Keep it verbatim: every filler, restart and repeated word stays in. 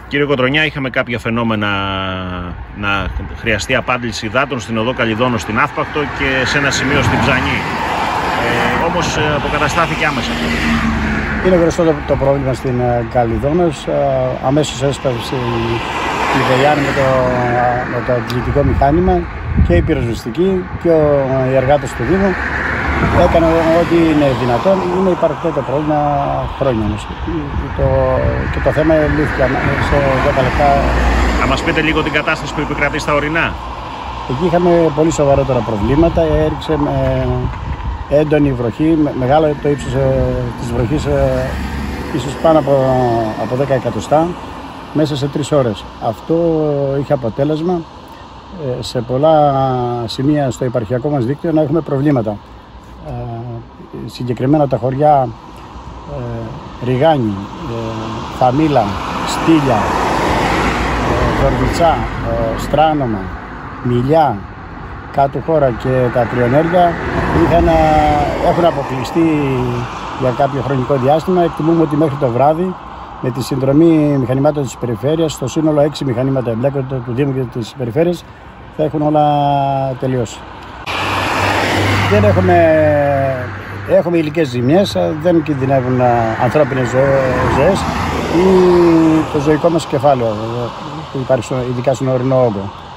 Κύριε Κοντρονιά, είχαμε κάποια φαινόμενα να χρειαστεί απάντηση υδάτων στην οδό Καλλιδώνος στην Αύπακτο και σε ένα σημείο στην Ψανή. Ε, όμως αποκαταστάθηκε άμεσα. Είναι γνωστό το, το πρόβλημα στην Καλλιδώνος. Αμέσως έσπασε η Βελιάνη με το, με το αντιληπτικό μηχάνημα και η πυροσβεστική και ο, οι εργάτες του Δήμου. Έκαναν ό,τι είναι δυνατόν. Είναι υπαρκτό το πρόβλημα χρόνια όμως. Το, και το θέμα λύθηκε σε δέκα λεπτά. Να μας πείτε λίγο την κατάσταση που επικρατεί στα ορεινά. Εκεί είχαμε πολύ σοβαρότερα προβλήματα. Έριξε με έντονη βροχή, με, μεγάλο το ύψος ε, της βροχής, ε, ίσως πάνω από, από δέκα εκατοστά, μέσα σε τρεις ώρες. Αυτό είχε αποτέλεσμα ε, σε πολλά σημεία στο επαρχιακό μας δίκτυο να έχουμε προβλήματα. Ε, συγκεκριμένα τα χωριά ε, Ριγάνη, ε, Φαμίλα, Στήλια, ε, Δορβιτσά, ε, Στράνομα, Μιλιά, Κάτω Χώρα και τα Τριονέρια είχαν, έχουν αποκλειστεί για κάποιο χρονικό διάστημα. Εκτιμούμε ότι μέχρι το βράδυ, με τη συνδρομή μηχανημάτων της περιφέρειας, στο σύνολο έξι μηχανήματα εμπλέκονται του Δήμου και της περιφέρειας, θα έχουν όλα τελειώσει. Δεν έχουμε, έχουμε υλικές ζημιές, δεν κινδυνεύουν ανθρώπινες ζωές ή το ζωικό μας κεφάλαιο που υπάρχει ειδικά στον ορεινό όγκο.